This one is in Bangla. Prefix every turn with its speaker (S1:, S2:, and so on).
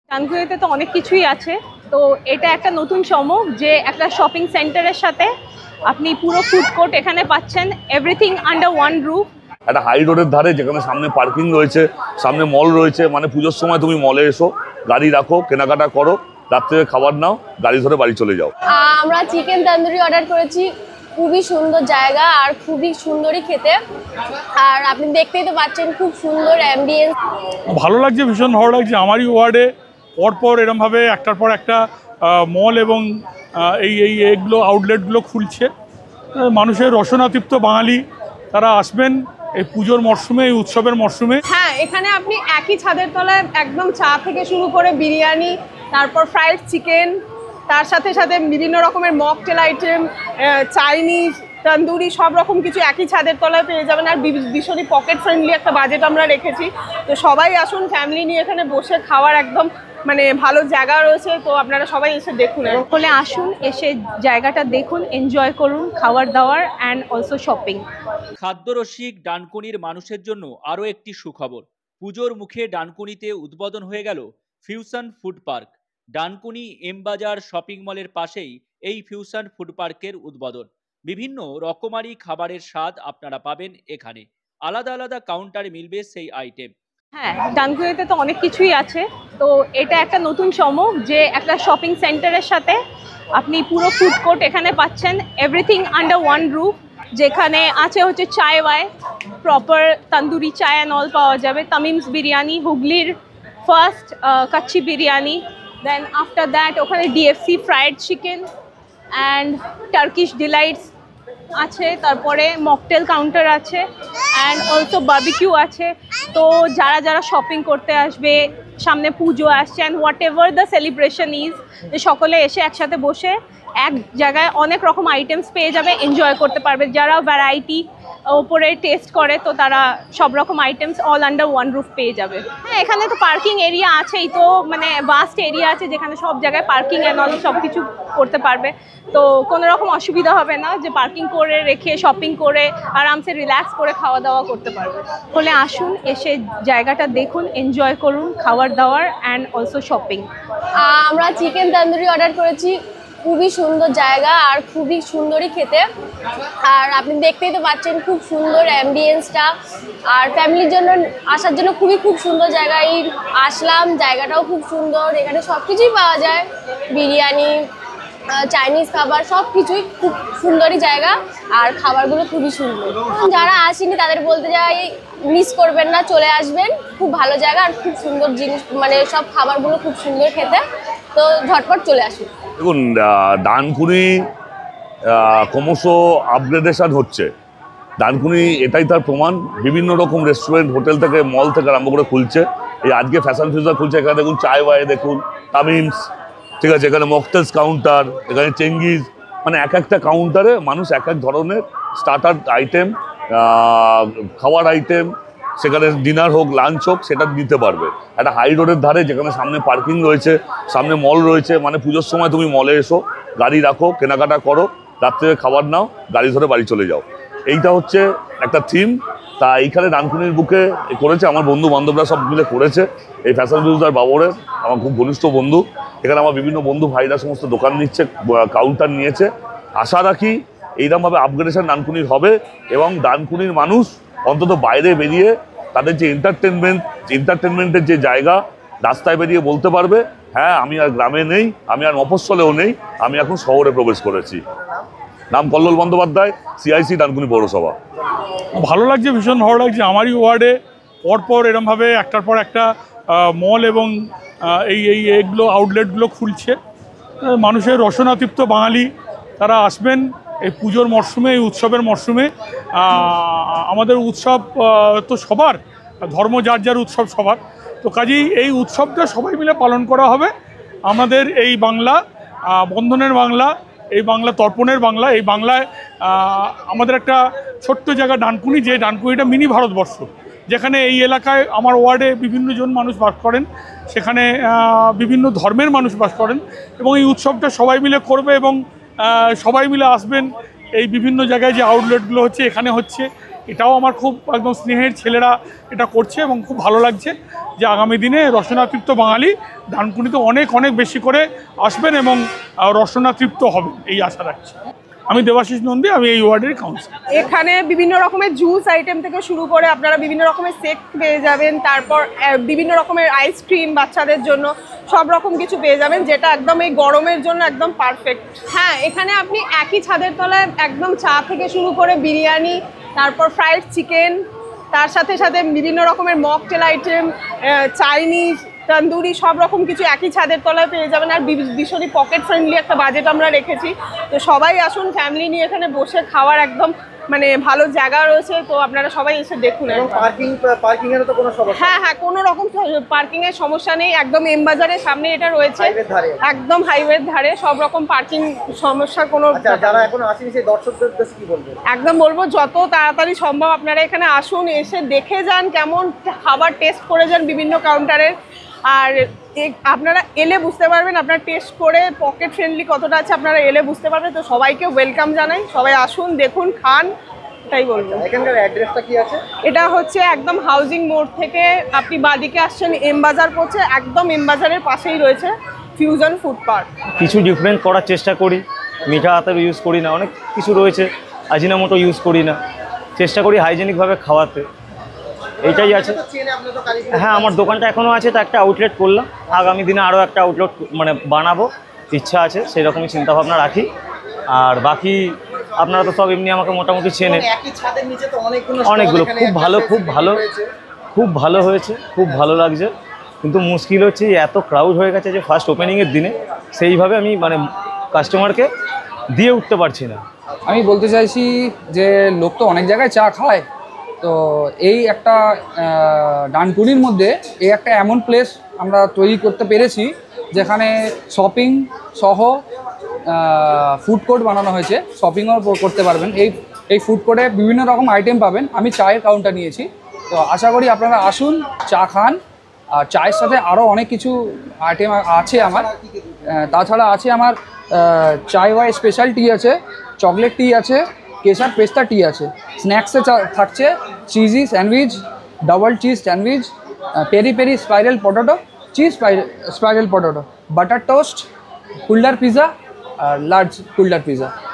S1: ডানকুনিতে তো অনেক কিছুই আছে। তো এটা একটা নতুন সময় যে একটা শপিং সেন্টারের সাথে আপনি পুরো ফুড কোর্ট এখানে পাচ্ছেন, এভরিথিং আন্ডার ওয়ান রুফ।
S2: একটা হাই রোডের ধারে যেখানে সামনে পার্কিং রয়েছে, সামনে মল রয়েছে, মানে পুজোর সময় তুমি মলে এসো, গাড়ি রাখো, কেনাকাটা করো, রাত্রে খাবার নাও, গাড়ি ধরে বাড়ি চলে যাও।
S3: আমরা চিকেন তন্দুরি অর্ডার করেছি, খুবই সুন্দর জায়গা আর খুবই সুন্দরই খেতে। আর আপনি দেখতেই তো পাচ্ছেন খুব সুন্দর অ্যাম্বিয়েন্স।
S4: ভালো লাগছে, ভীষণ ভালো লাগছে। আমারই ওয়ার্ডে পরপর এরমভাবে একটার পর একটা মল এবং এইগুলো আউটলেটগুলো খুলছে। মানুষের রসনাতৃপ্ত বাঙালি তারা আসবেন এই পুজোর মরশুমে, এই উৎসবের মরশুমে।
S1: হ্যাঁ, এখানে আপনি একই ছাদের তলায় একদম চা থেকে শুরু করে বিরিয়ানি, তারপর ফ্রাইড চিকেন, তার সাথে সাথে বিভিন্ন রকমের মকটেল আইটেম, চাইনিজ, তন্দুরি, সব রকম কিছু একই ছাদের তলায় পেয়ে যাবেন। আর ভীষণই পকেট ফ্রেন্ডলি একটা বাজেট আমরা রেখেছি। তো সবাই আসুন, ফ্যামিলি নিয়ে এখানে বসে খাওয়ার একদম ভালো জায়গা রয়েছে। তো আপনারা সবাই এসে দেখুন, বলে আসুন, এসে জায়গাটা দেখুন, এনজয় করুন খাবার দাবার অ্যান্ড অলসো শপিং।
S5: খাদ্যরসিক ডানকুনির মানুষের জন্য আরও একটি সুখবর। পুজোর মুখে ডানকুনিতে উদ্বোধন হয়ে গেল fusion food park. Dankuni M Bazaar shopping মলের পাশেই এই ফিউশন ফুড পার্কের উদ্বোধন। বিভিন্ন রকমারি খাবারের স্বাদ আপনারা পাবেন এখানে। আলাদা আলাদা কাউন্টারে মিলবে সেই আইটেম।
S1: হ্যাঁ, ডানকুনিতে তো অনেক কিছুই আছে। তো এটা একটা নতুন সময় যে একটা শপিং সেন্টারের সাথে আপনি পুরো ফুড কোর্ট এখানে পাচ্ছেন, এভরিথিং আন্ডার ওয়ান রুফ। যেখানে আছে হচ্ছে চায় ওয়ায়, প্রপার তন্দুরি চায় অ্যান্ড অল পাওয়া যাবে, তামিমস বিরিয়ানি, হুগলির first kacchi biryani, then after that ওখানে DFC fried chicken and Turkish delights আছে, তারপরে মকটেল কাউন্টার আছে অ্যান্ড অলসো বারবিকিউ আছে। তো যারা যারা শপিং করতে আসবে, সামনে পুজো আসছে and whatever the celebration is, যে সকলে এসে একসাথে বসে এক জায়গায় অনেক রকম আইটেমস পেয়ে যাবে, এনজয় করতে পারবে। যারা ভ্যারাইটি ওপরে টেস্ট করে তো তারা সব রকম items all under one roof পেয়ে যাবে। হ্যাঁ, এখানে তো পার্কিং এরিয়া আছেই, তো ভাস্ট এরিয়া আছে যেখানে সব জায়গায় পার্কিং অ্যান্ড অল সব কিছু করতে পারবে। তো কোনো রকম অসুবিধা হবে না, যে পার্কিং করে রেখে শপিং করে আরামসে রিল্যাক্স করে খাওয়া দাওয়া করতে পারবে। বলে আসুন, এসে জায়গাটা দেখুন, এনজয় করুন খাবার দাবার অ্যান্ড অলসো শপিং।
S3: আমরা চিকেন তন্দুরি অর্ডার করেছি, খুবই সুন্দর জায়গা আর খুবই সুন্দরই খেতে। আর আপনি দেখতেই তো পাচ্ছেন খুব সুন্দর অ্যাম্বিয়েন্সটা। আর ফ্যামিলির জন্য আসার জন্য খুব সুন্দর জায়গায় আসলাম। জায়গাটাও খুব সুন্দর, এখানে সব কিছুই পাওয়া যায়, বিরিয়ানি, চাইনিজ খাবার, সব কিছুই খুব সুন্দরই জায়গা। আর খাবারগুলো খুবই সুন্দর। যারা আসেনি তাদের বলতে যাই, মিস করবেন না, চলে আসবেন। খুব ভালো জায়গা আর খুব সুন্দর জিনিস, সব খাবারগুলো খুব সুন্দর খেতে। তো ঝটপট চলে আসুন।
S2: দেখুন, ডানকুনি ক্রমশ আপগ্রেডেশন হচ্ছে। ডানকুনি এটাই তার প্রমাণ। বিভিন্ন রকম রেস্টুরেন্ট, হোটেল থেকে, মল থেকে আরম্ভ করে খুলছে। এই আজকে ফ্যাশন ফিউশন খুলছে, এখানে দেখুন চায় ওয়ায়, দেখুন তামিমস, ঠিক আছে, এখানে মকটেলস কাউন্টার, এখানে চেঙ্গিজ, এক একটা কাউন্টারে মানুষ এক এক ধরনের স্টার্টার আইটেম, খাওয়ার আইটেম, সেখানে ডিনার হোক, লাঞ্চ হোক, সেটা নিতে পারবে। একটা হাই রোডের ধারে যেখানে সামনে পার্কিং রয়েছে, সামনে মল রয়েছে, পুজোর সময় তুমি মলে এসো, গাড়ি রাখো, কেনাকাটা করো, রাত্রে খাবার নাও, গাড়ি ধরে বাড়ি চলে যাও। এইটা হচ্ছে একটা থিম। তা এইখানে ডানকুনির বুকে করেছে, আমার বন্ধু বান্ধবরা সব মিলে করেছে। এই ফ্যাশন ফিউশন বাবরের আমার খুব ঘনিষ্ঠ বন্ধু। এখানে আমার বিভিন্ন বন্ধু ভাইরা সমস্ত দোকান নিচ্ছে, কাউন্টার নিয়েছে। আশা রাখি এইরকমভাবে আপগ্রেডেশন ডানকুনির হবে এবং ডানকুনির মানুষ অন্তত বাইরে বেরিয়ে তাদের যে এন্টারটেনমেন্টের যে জায়গা, রাস্তায় বেরিয়ে বলতে পারবে, হ্যাঁ, আমি আর গ্রামে নেই, আমি আর মফস্বলেও নেই, আমি এখন শহরে প্রবেশ করেছি। নাম কল্লোল বন্দ্যোপাধ্যায়, CIC ডানকুনি পৌরসভা।
S4: ভালো লাগছে, ভীষণ ভালো লাগছে। আমারই ওয়ার্ডে পরপর এরমভাবে একটার পর একটা মল এবং এইগুলো আউটলেটগুলো খুলছে। মানুষের রসনাতৃপ্ত বাঙালি তারা আসবেন এই পুজোর মরশুমে, এই উৎসবের মরশুমে। আমাদের উৎসব তো সবার, ধর্ম যার যার উৎসব সবার। তো কাজেই এই উৎসবটা সবাই মিলে পালন করা হবে। আমাদের এই বাংলা, বন্ধনের বাংলা, এই বাংলা তর্পণের বাংলা, এই বাংলায় আমাদের একটা ছোট্ট জায়গা ডানকুনি, যে ডানকুনিটা মিনি ভারতবর্ষ। যেখানে এই এলাকায় আমার ওয়ার্ডে বিভিন্ন জন মানুষ বাস করেন, সেখানে বিভিন্ন ধর্মের মানুষ বাস করেন এবং এই উৎসবটা সবাই মিলে করবে এবং সবাই মিলে আসবেন। এই বিভিন্ন জায়গায় যে আউটলেটগুলো হচ্ছে, এখানে হচ্ছে, এটাও আমার খুব একদম স্নেহের ছেলেরা এটা করছে এবং খুব ভালো লাগছে যে আগামী দিনে রসনাতৃপ্ত বাঙালি ডানকুনিতে অনেক অনেক বেশি করে আসবেন এবং রসনাতৃপ্ত হবেন এই আশা রাখছি। আমি দেবাশিস নন্দী, আমি এই ওয়ার্ডের কাউন্সিলর।
S1: এখানে বিভিন্ন রকমের জুস আইটেম থেকে শুরু করে আপনারা বিভিন্ন রকমের সেক পেয়ে যাবেন, তারপর বিভিন্ন রকমের আইসক্রিম বাচ্চাদের জন্য সব রকম কিছু পেয়ে যাবেন, যেটা একদম এই গরমের জন্য একদম পারফেক্ট। হ্যাঁ, এখানে আপনি একই ছাদের তলায় একদম চা থেকে শুরু করে বিরিয়ানি, তারপর ফ্রাইড চিকেন, তার সাথে সাথে বিভিন্ন রকমের মকটেল আইটেম, চাইনিজ, তন্দুরি, সব রকম কিছু একই ছাদের তলায় পেয়ে যাবেন। আর ভীষণই পকেট ফ্রেন্ডলি একটা বাজেট আমরা রেখেছি। তো সবাই আসুন, ফ্যামিলি নিয়ে এখানে বসে খাওয়ার একদম মানে ভালো জায়গা রয়েছে। তো আপনারা সবাই এসে দেখুন।
S6: পার্কিং এর তো কোনো সমস্যা?
S1: হ্যাঁ হ্যাঁ, কোনো রকম পার্কিং এর সমস্যা নেই। একদম এম বাজারের সামনে এটা রয়েছে, একদম হাইওয়ের ধারে। সব রকম পার্কিং সমস্যার কোনো,
S6: যারা এখনো আসেনি সেই দর্শকদের কি বলবো?
S1: একদম বলবো যত তাড়াতাড়ি সম্ভব আপনারা এখানে আসুন, এসে দেখে যান, কেমন খাবার টেস্ট করে যান বিভিন্ন কাউন্টারের। আর আপনারা এলে বুঝতে পারবেন, আপনারা টেস্ট করে পকেট ফ্রেন্ডলি কতটা আছে আপনারা এলে বুঝতে পারবেন। তো সবাইকে ওয়েলকাম জানাই, সবাই আসুন, দেখুন, খান, তাই বলবো।
S6: এখানকার অ্যাড্রেসটা কি আছে?
S1: এটা হচ্ছে একদম হাউজিং মোড় থেকে আপনি বাদিকে আসছেন, এম বাজার পড়ছে, একদম এম বাজারের পাশেই রয়েছে ফিউশন ফুড পার্ক।
S7: কিছু ডিফারেন্ট করার চেষ্টা করি, মিঠা আতর ইউজ করি না, অনেক কিছু রয়েছে, আজিনামোটো ইউজ করি না, চেষ্টা করি হাইজেনিকভাবে খাওয়াতে, এইটাই আছে। হ্যাঁ, আমার দোকানটা এখনও আছে, তো একটা আউটলেট করলাম, আগামী দিনে আরও একটা আউটলেট মানে বানাবো ইচ্ছা আছে, সেই রকমই চিন্তাভাবনা রাখি। আর বাকি আপনারা তো সব এমনি আমাকে মোটামুটি চেনে, অনেকগুলো খুব ভালো খুব ভালো হয়েছে, খুব ভালো লাগছে। কিন্তু মুশকিল হচ্ছে এত ক্রাউড হয়ে গেছে যে ফার্স্ট ওপেনিংয়ের দিনে সেইভাবে আমি মানে কাস্টমারকে দিয়ে উঠতে পারছি না।
S8: আমি বলতে চাইছি যে লোক তো অনেক জায়গায় চা খায়, তো এই একটা ডানকুনির মধ্যে এই একটা এমন প্লেস আমরা তৈরি করতে পেরেছি যেখানে শপিং সহ ফুড কোর্ট বানানো হয়েছে, শপিংও করতে পারবেন। এই ফুড কোর্টে বিভিন্ন রকম আইটেম পাবেন। আমি চায়ের কাউন্টার নিয়েছি, তো আশা করি আপনারা আসুন, চা খান। আর চায়ের সাথে আরও অনেক কিছু আইটেম আছে আমার, তাছাড়া আছে আমার চায় ওয়াই স্পেশাল টি আছে, চকলেট টি আছে, কেশর পেস্তা টি আছে। স্ন্যাক্সে থাকছে cheesy sandwich, double cheese sandwich, peri peri spiral potato, cheese spiral potato, butter toast, kulhad pizza আর লার্জ কুল্ডার পিৎজা।